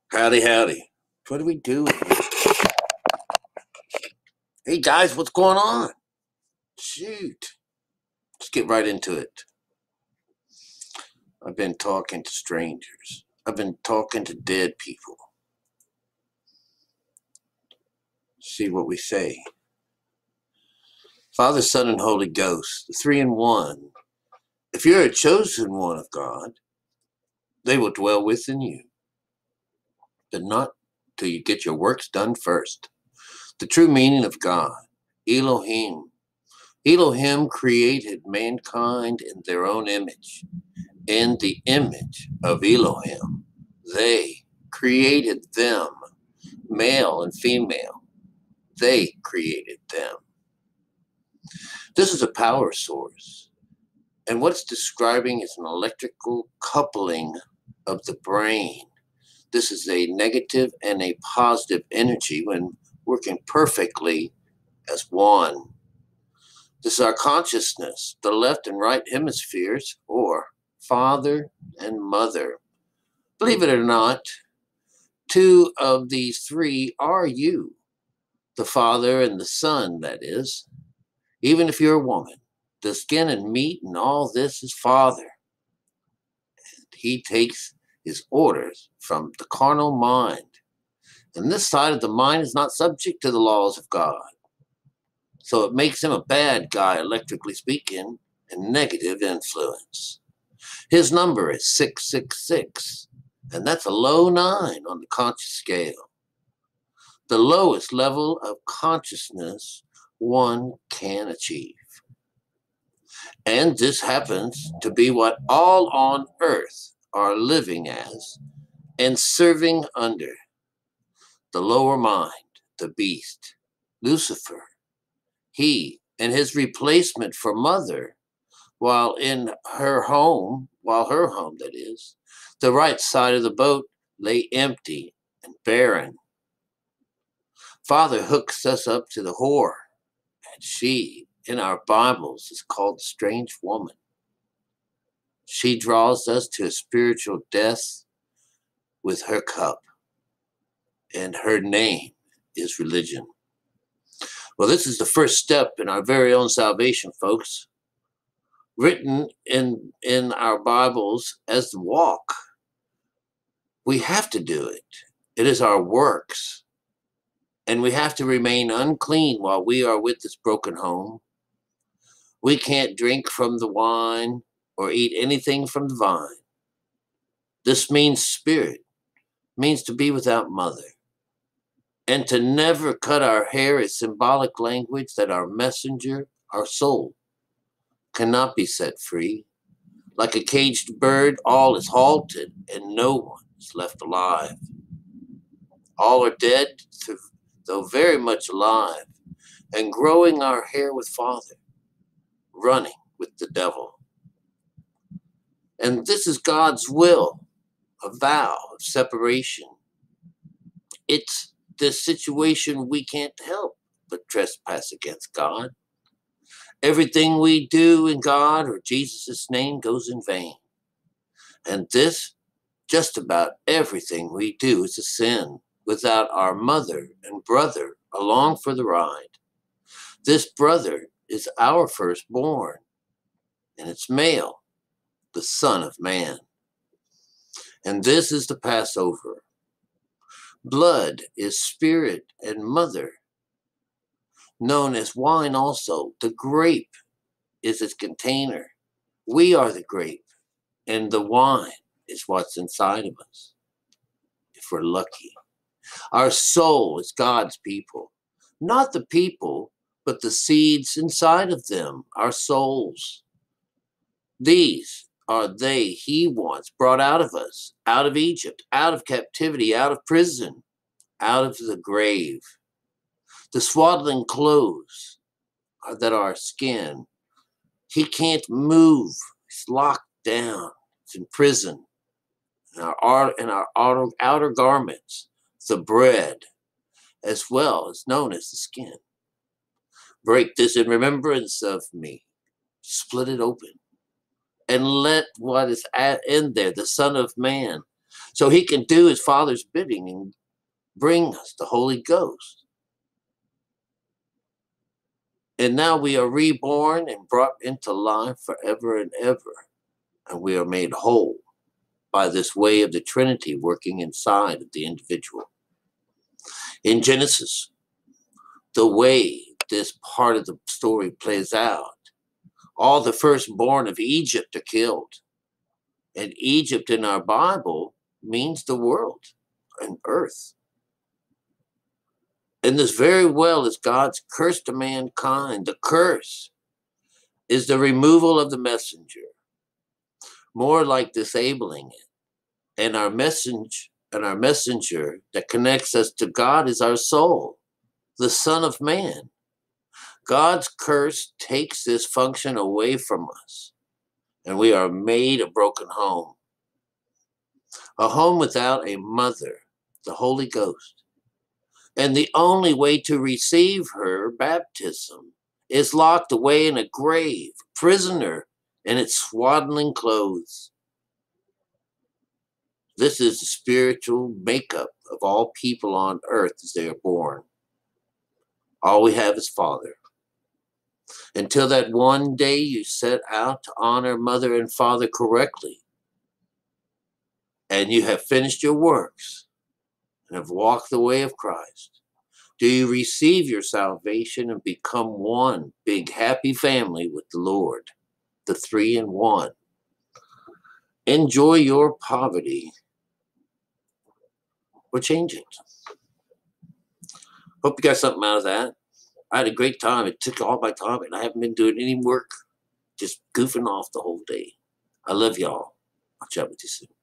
Howdy, howdy. What are we doing? Hey guys, what's going on? Shoot. Let's get right into it. I've been talking to strangers. I've been talking to dead people. See what we say. Father, Son, and Holy Ghost, the three in one. If you're a chosen one of God, they will dwell within you. But not till you get your works done first. The true meaning of God, Elohim. Elohim created mankind in their own image. In the image of Elohim, they created them, male and female. They created them. This is a power source. And what it's describing is an electrical coupling of the brain. This is a negative and a positive energy when working perfectly as one. This is our consciousness, the left and right hemispheres, or father and mother. Believe it or not, two of these three are you, the father and the son, that is. Even if you're a woman, the skin and meat and all this is father. And he takes his orders from the carnal mind. And this side of the mind is not subject to the laws of God. So it makes him a bad guy, electrically speaking, and negative influence. His number is 666, and that's a low 9 on the conscious scale. The lowest level of consciousness one can achieve. And this happens to be what all on earth are living as and serving under. The lower mind, the beast, Lucifer, he and his replacement for mother, while her home, that is, the right side of the boat lay empty and barren. Father hooks us up to the whore, and she, in our Bibles, is called the strange woman. She draws us to a spiritual death with her cup, and her name is religion. Well, this is the first step in our very own salvation, folks. Written in our Bibles as the walk. We have to do it. It is our works. And we have to remain unclean while we are with this broken home. We can't drink from the wine or eat anything from the vine. This means spirit, means to be without mother. And to never cut our hair is symbolic language that our messenger, our soul, cannot be set free. Like a caged bird, all is halted and no one is left alive. All are dead, though very much alive, and growing our hair with Father, running with the devil. And this is God's will, a vow of separation. It's this situation we can't help but trespass against God. Everything we do in God or Jesus' name goes in vain. And this, just about everything we do is a sin without our mother and brother along for the ride. This brother is our firstborn, and it's male, the Son of Man. And this is the Passover. Blood is spirit and mother, known as wine also. The grape is its container. We are the grape, and the wine is what's inside of us, if we're lucky. Our soul is God's people, not the people, but the seeds inside of them, our souls. These are they he once brought out of us, out of Egypt, out of captivity, out of prison, out of the grave. The swaddling clothes that are our skin. He can't move. He's locked down. He's in prison. And our outer garments, the bread, as well as known as the skin. Break this in remembrance of me. Split it open. And let what is in there, the Son of Man, so he can do his Father's bidding and bring us the Holy Ghost. And now we are reborn and brought into life forever and ever. And we are made whole by this way of the Trinity working inside of the individual. In Genesis, the way this part of the story plays out, all the firstborn of Egypt are killed. And Egypt in our Bible means the world and earth. And this very well is God's curse to mankind. The curse is the removal of the messenger, more like disabling it. And our messenger that connects us to God is our soul, the Son of Man. God's curse takes this function away from us, and we are made a broken home. A home without a mother, the Holy Ghost. And the only way to receive her baptism is locked away in a grave, prisoner in its swaddling clothes. This is the spiritual makeup of all people on earth as they are born. All we have is Father. Until that one day you set out to honor mother and father correctly, and you have finished your works and have walked the way of Christ, do you receive your salvation and become one big happy family with the Lord, the 3 in 1. Enjoy your poverty or change it. Hope you got something out of that. I had a great time. It took all my time, and I haven't been doing any work, just goofing off the whole day. I love y'all. I'll chat with you soon.